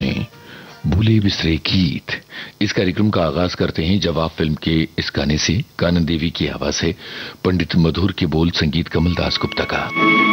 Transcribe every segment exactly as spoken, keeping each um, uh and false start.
भूले बिसरे गीत। इस कार्यक्रम का आगाज करते हैं जवाब फिल्म के इस गाने से। कानन देवी की आवाज है, पंडित मधुर के बोल, संगीत कमल दास गुप्ता का।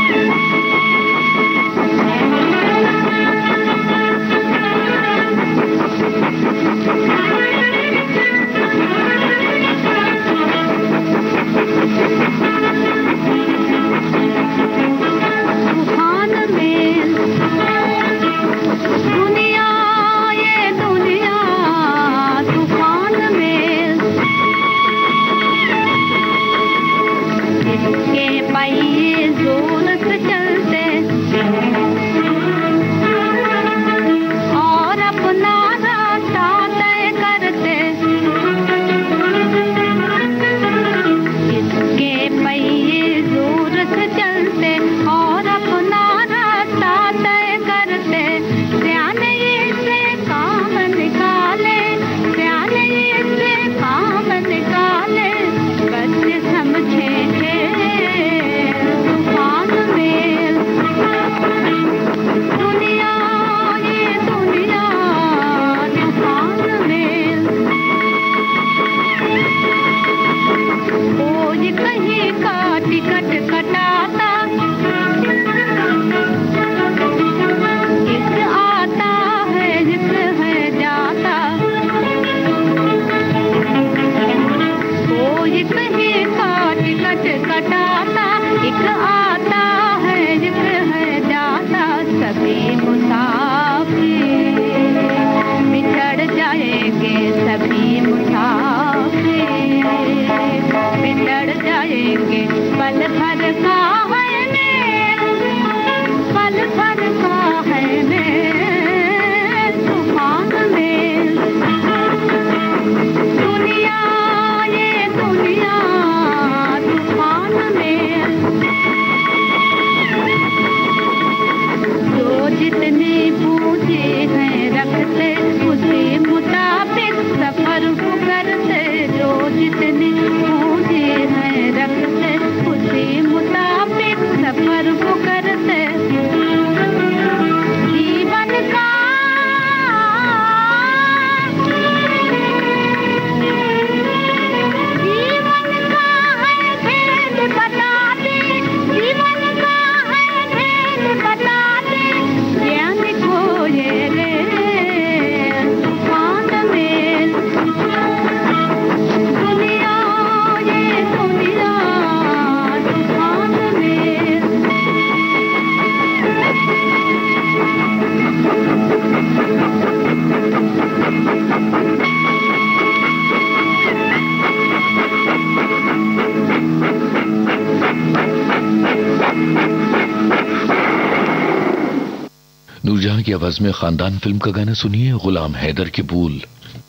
नूरजहां की आवाज में खानदान फिल्म का गाना सुनिए, गुलाम हैदर के बोल,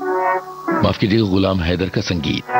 माफ कीजिएगा गुलाम हैदर का संगीत।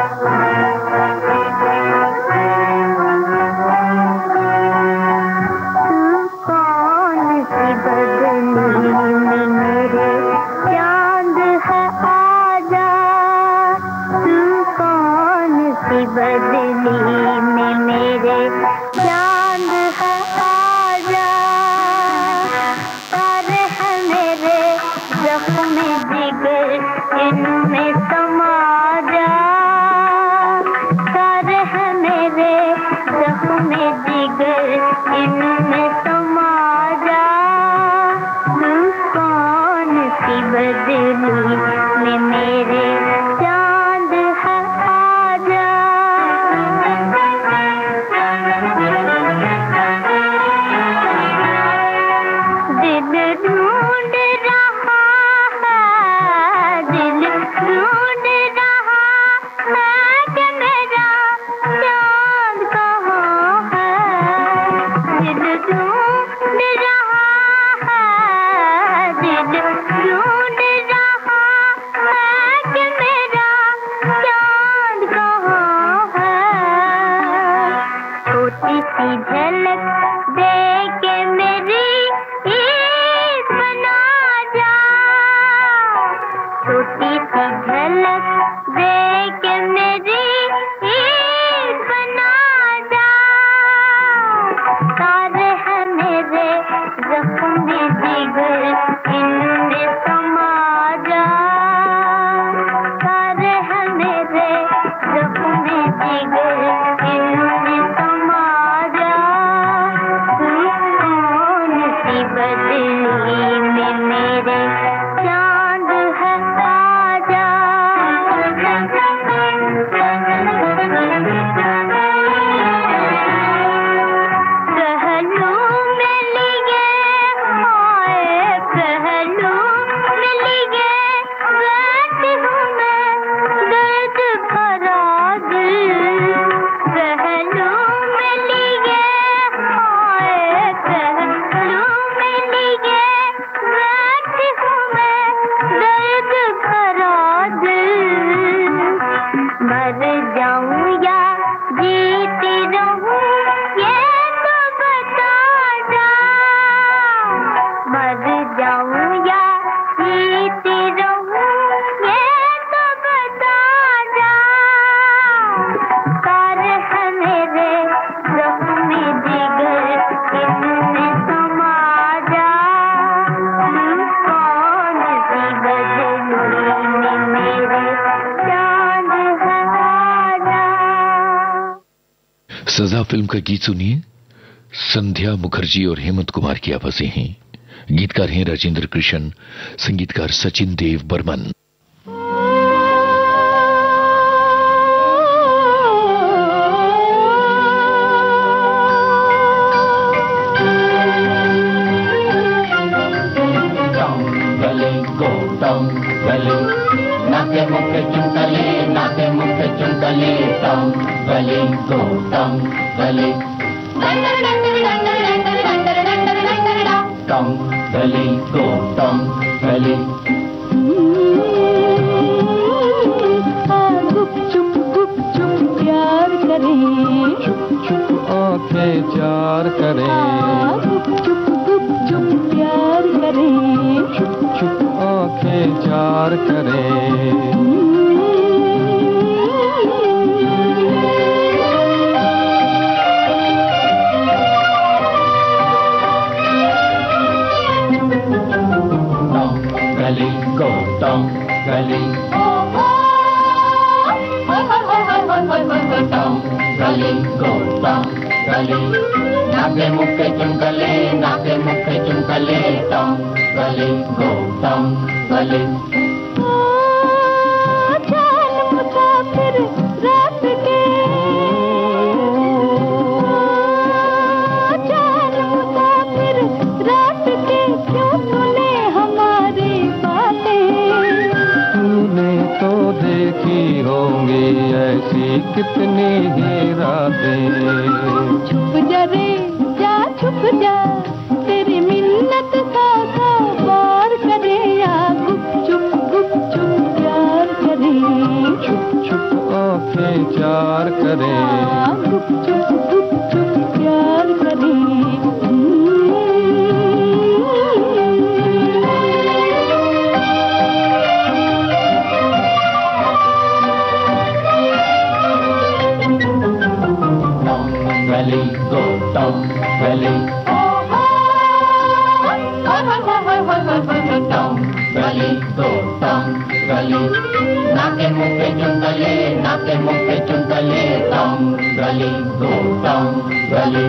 तारे हैं मेरे जख्म जिगर इनमें सजा फिल्म का गीत सुनिए। संध्या मुखर्जी और हेमंत कुमार की आवाजें हैं। गीतकार हैं राजेंद्र कृष्ण, संगीतकार सचिन देव बर्मन। नाके मुखे चुंकले नाके मुखे चुंकले टम गले गो टम गले टम गले गो टम गले गुप चुप गुप चुप प्यार करें, चुप चुप आंखें चार करें, गुप चुप गुप चुप प्यार करें, चुप चुप आंखें चार करें। गली गो टम गली टम गली गो टम गली नाके मुखे चुंकले नाके मुखे चुंकले टम गली गो टम गली जान मुसाफिर रात के, जान मुसाफिर रात के क्यों सुने हमारी बातें। तूने तो देखी होंगी ऐसी कितनी ही रातें। छुप जा रे जा छुप जा, तेरी मिन्नत सा सा बार करे, या गुप चुप गुप चुप प्यार करे, चुप चुप आंखें चार करें, गुप चुप गुप चुप प्यार करे। गली गो टम गली टम गली गो टम गली नाके मुखे चुंकले नाके मुखे चुंकले टम गली गो टम गली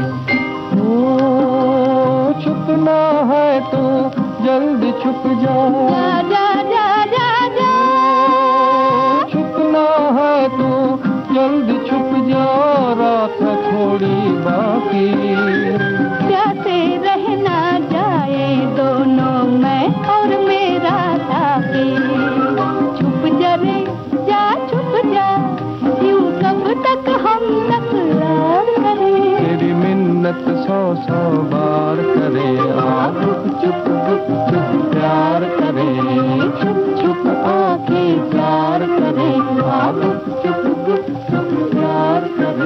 ओ छुपना है तो जल्दी छुप जा, जा जा जा जा, छुपना है तो जल्दी छुप जा, रात है थोड़ी बाकी। प्यासे रहना जाए दोनों मैं और मेरा साथी। छुप जा रे जा छुप जा, यूं कब तक हम तकरार करें। तेरी मिन्नत सौ सौ बार करे, आ गुप चुप गुप चुप प्यार करे, छुप छुप आंखें प्यार करें, आ गुप चुप गुप चुप प्यार करे।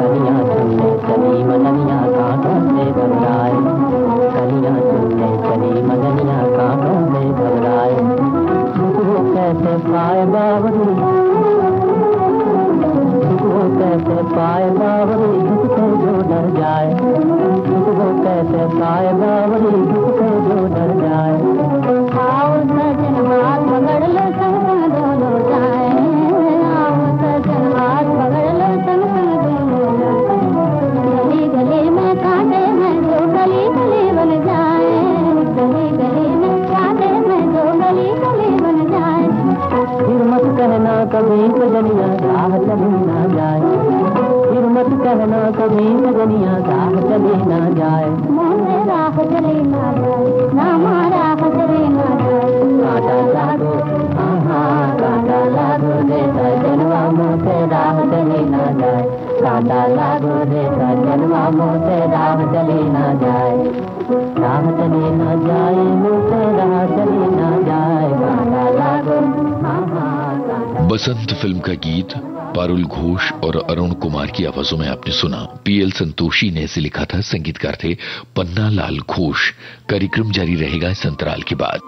कलियां चुनने चली मदनिया कांटों से घबराए, कलियां चुनने चली मदनिया कांटों से घबराए। वो कैसे पाए बावरी, वो कैसे पाए बावरी झुकते जो डर जाए, वो कैसे पाए बावरी झुकते जो डर जाए। आओ सजन हाथ पकड़ लो संग संग दोनों जाए, आओ सजन हाथ पकड़ लो संग संग दोनों जाए। गली गली में कांटे हैं जो गली गली बन जाए, गली गली में कांटे हैं जो गली गली बन जाए। फिर मत कहना कभी सजनिया राह चली ना जाए, फिर मत कहना कभी सजनिया राह चली ना जाए। मोहे राह चली ना जाए, नामा राह चली ना जाए। कांटा लागो हाँ कांटा लागो रे सजनवा मोसे राह चली ना जाए, कांटा लागो रे सजनवा मोसे राह चली ना जाए, राह चली ना जाए मोसे राह चली ना जाए। कांटा लागो हाँ हाँ। बसंत फिल्म का गीत पारुल घोष और अरुण कुमार की आवाजों में आपने सुना। पीएल संतोषी ने इसे लिखा था, संगीतकार थे पन्ना लाल घोष। कार्यक्रम जारी रहेगा इस अंतराल के बाद।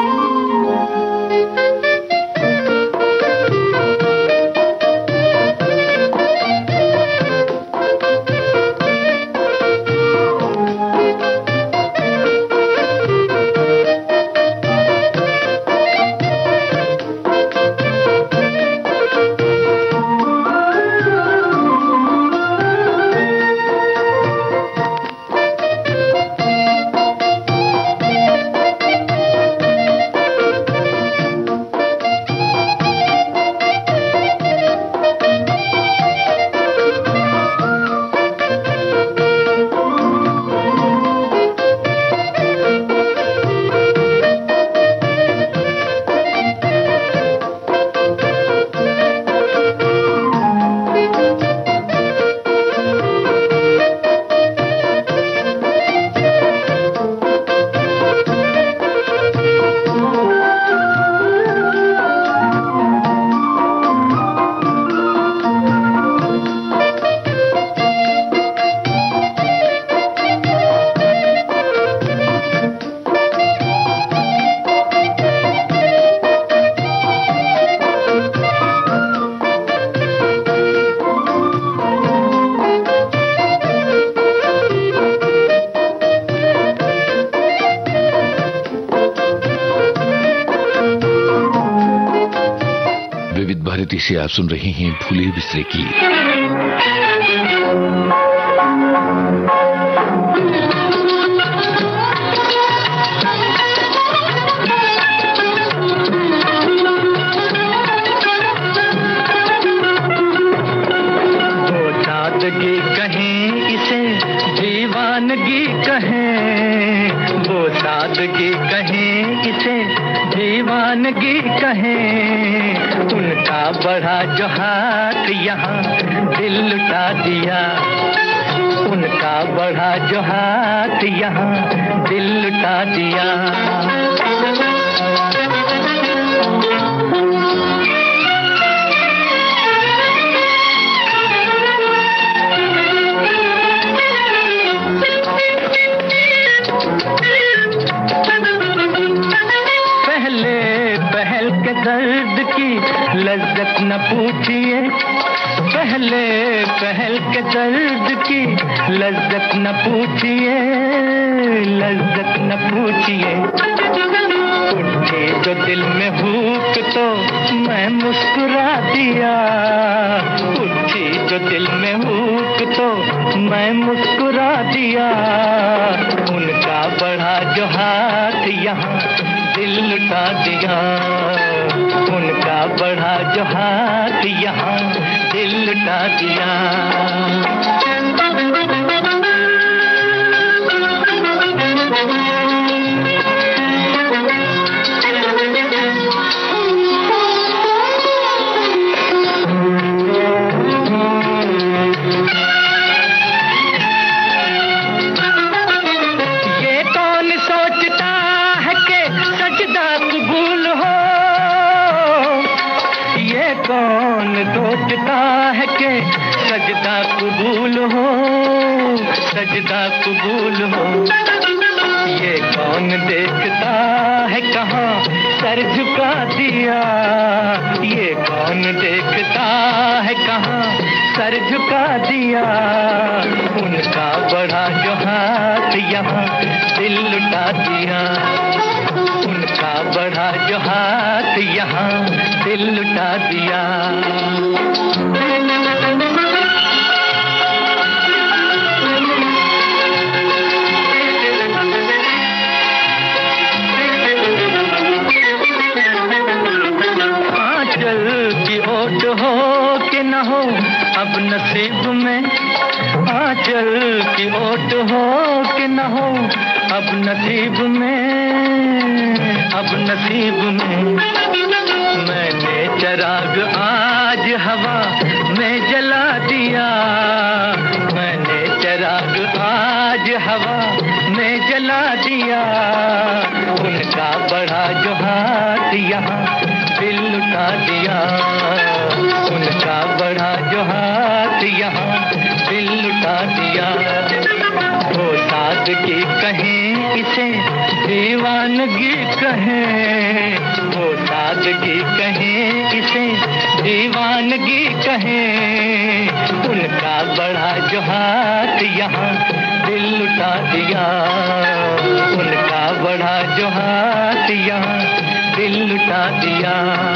भारती से आप सुन रहे हैं भूले बिसरे की। वो सादगी कहें इसे दीवानगी कहें, वो सादगी कहें इसे दीवानगी कहें। उनका बढ़ा जो हाथ यहाँ दिल लुटा दिया, उनका बढ़ा जो हाथ यहाँ दिल लुटा दिया। दर्द की लज्जत न पूछिए, पहले पहल के दर्द की लज्जत न पूछिए, लज्जत न पूछिए। उठे जो दिल में हुक तो मैं मुस्कुरा दिया, उठी जो दिल में हुक तो मैं मुस्कुरा दिया। उनका बढ़ा जो हाथ यहाँ दिल लुटा दिया, उनका बढ़ा जो हाथ यहाँ दिल लुटा दिया। कौन सोचता है कि सजदा कबूल सजदा कबूल हो। ये कौन देखता है कहाँ सर झुका दिया, ये कौन देखता है कहाँ सर झुका दिया। उनका बड़ा जो हाथ यहाँ दिल लुटा दिया, उनका बड़ा जो हाथ यहाँ दिल लुटा दिया। ओट हो कि न हो अब नसीब में, आंचल की ओट हो कि न हो अब नसीब में, अब नसीब में। मैंने चराग आज हवा में जला दिया, मैंने चराग आज हवा में जला दिया। उनका बड़ा जो हाथ यहाँ दिल लुटा दिया, उनका बड़ा जो हाथ यहाँ दिल लुटा दिया। वो सादगी कहें इसे दीवानगी कहें, वो सादगी कहें इसे दीवानगी कहें। उनका बड़ा जो हाथ यहाँ दिल लुटा दिया, उनका बड़ा जो हाथ यहाँ दिल लुटा दिया।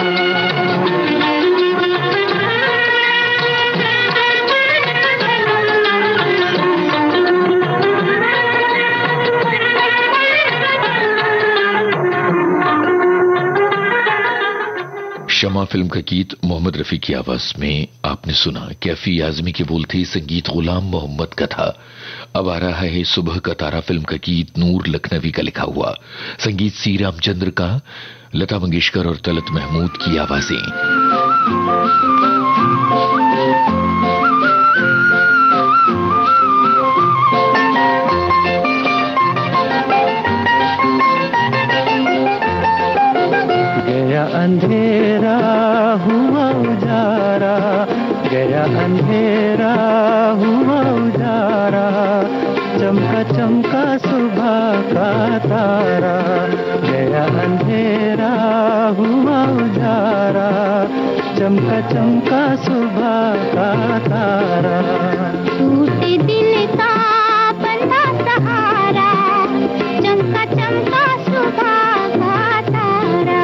शमा फिल्म का गीत मोहम्मद रफी की आवाज में आपने सुना। कैफी आजमी के बोल थे, संगीत गुलाम मोहम्मद का था। अब आ रहा है सुबह का तारा फिल्म का गीत नूर लखनवी का लिखा हुआ, संगीत सी रामचंद्र का, लता मंगेशकर और तलत महमूद की आवाजें। गया अंधेरा हुआ उजारा, गया अंधेरा हुआ उजारा, चमका चमका सुबह का तारा। गया अंधेरा हुआ उजारा, चमका चमका सुबह का तारा। टूटे दिल का बंधा सहारा, चमका चमका सुबह का तारा।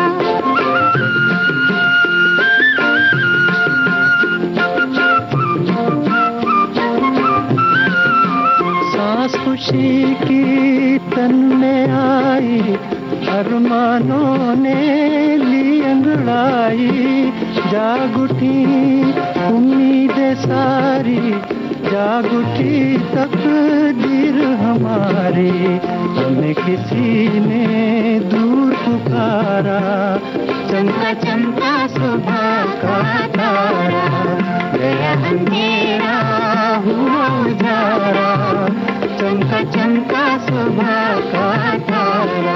सांस खुशी की तन में आई, अरमानों ने ली अंगड़ाई। जाग उठी उम्मीदें सारी, जाग उठी तकदीर हमारी। हमें किसी ने दूर पुकारा, चमका चमका सुबह का तारा। गया अंधेरा हुआ उजारा, चमका चमका सुबह का तारा।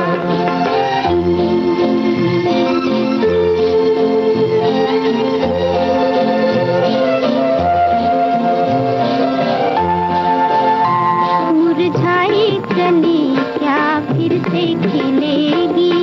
मुरझाई कली क्या फिर से खिलेगी,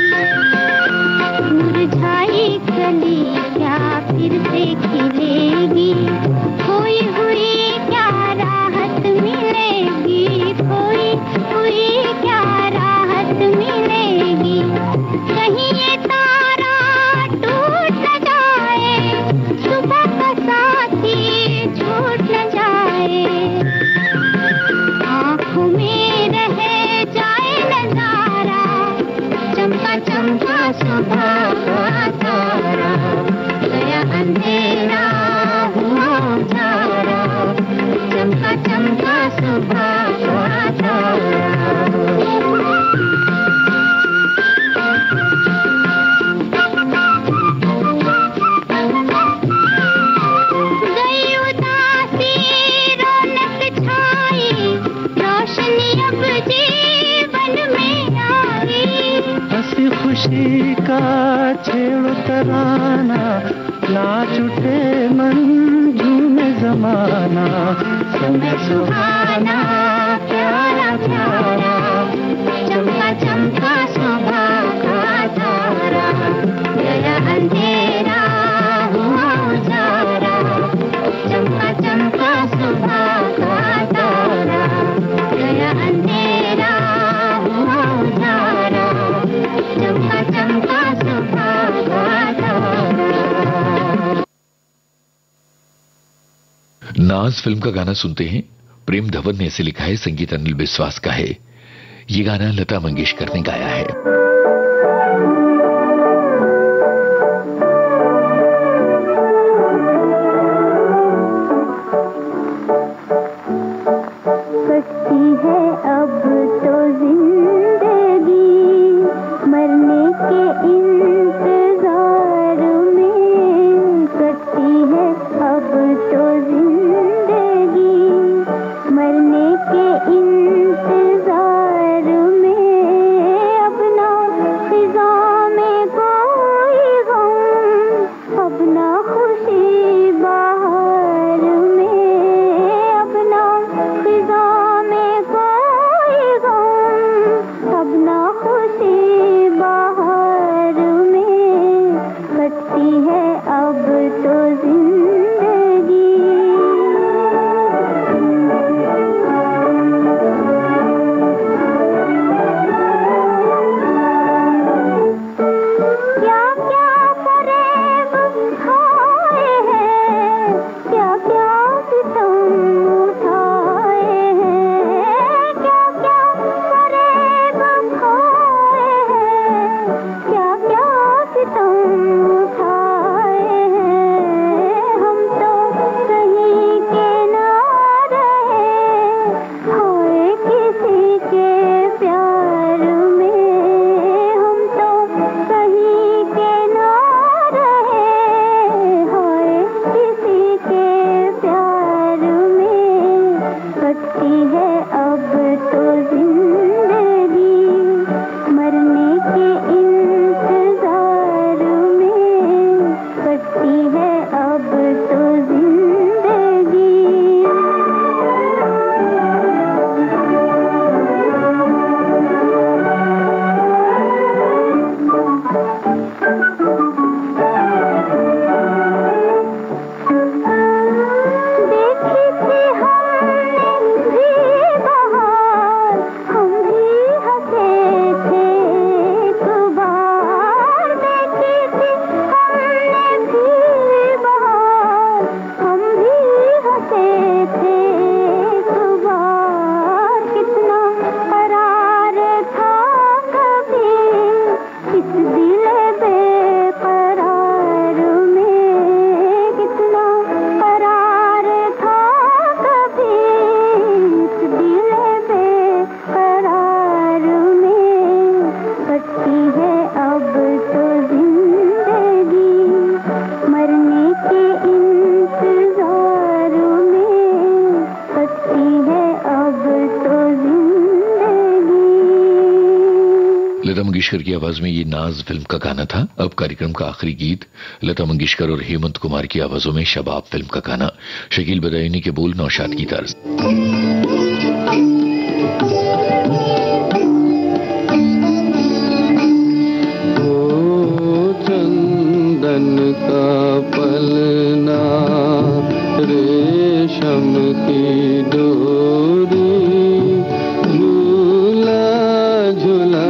मुरझाई कली क्या फिर से खिलेगी। खोई हुई क्या राहत मिलेगी, खोई हुई क्या राहत मिलेगी। कहीं ये तारा टूट न जाए, सुबह का साथी छूट न जाए। आँखों में रह जाए नजारा, चमका चमका सुबह का तारा। गया अंधेरा हुआ उजारा, चमका चमका सुबह का तारा। गई उदासी रौनक छाई, रोशनी अब जीवन में आई। हंसी खुशी का छेड़ तराना, नाच उठे मन झूमे जमाना। तुम्हें सुहाना प्यारा प्यारा चमका चमका सुबह का तारा गया अंधेरा हुआ उजारा चमका चमका सुबह का तारा गया अंधेरा हुआ उजारा चमका चमका सुबह का तारा। नाज फिल्म का गाना सुनते हैं। प्रेम धवन ने इसे लिखा है, संगीत अनिल विश्वास का है। ये गाना लता मंगेशकर ने गाया है। लता मंगेशकर की आवाज में ये नाज फिल्म का गाना था। अब कार्यक्रम का आखिरी गीत लता मंगेशकर और हेमंत कुमार की आवाजों में शबाब फिल्म का गाना, शकील बदायूनी के बोल, नौशाद की तर्ज। चंदन का पलना रेशम की डोरी झूला झूला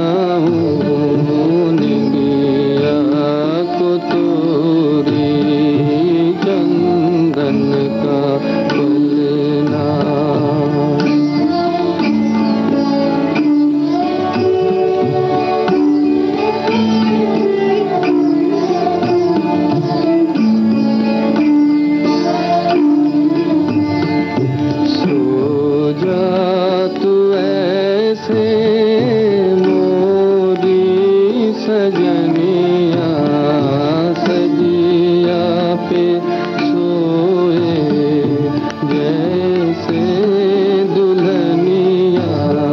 को तोरी चंदन का पलना। सजनिया सजिया पे सोए जैसे दुल्हनिया,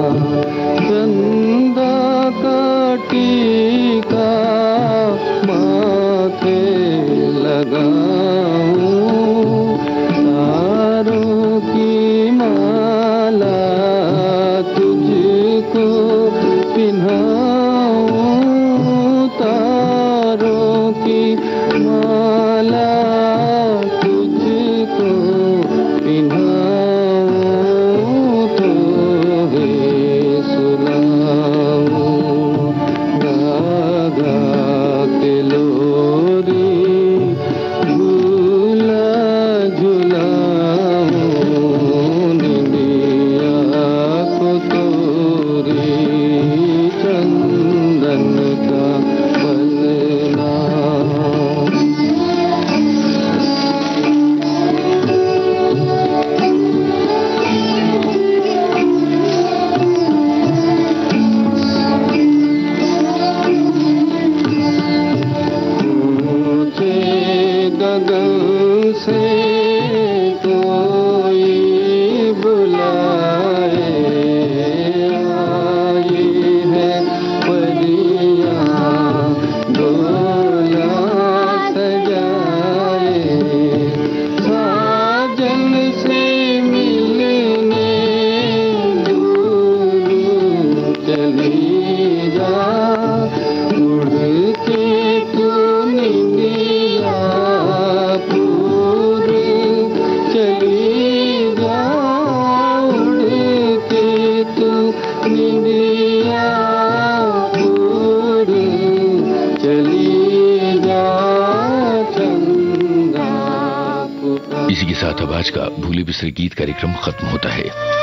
चंदा का टीका माथे लगाऊं, तारों की इसी के साथ अब आज का भूले बिसरे गीत कार्यक्रम खत्म होता है।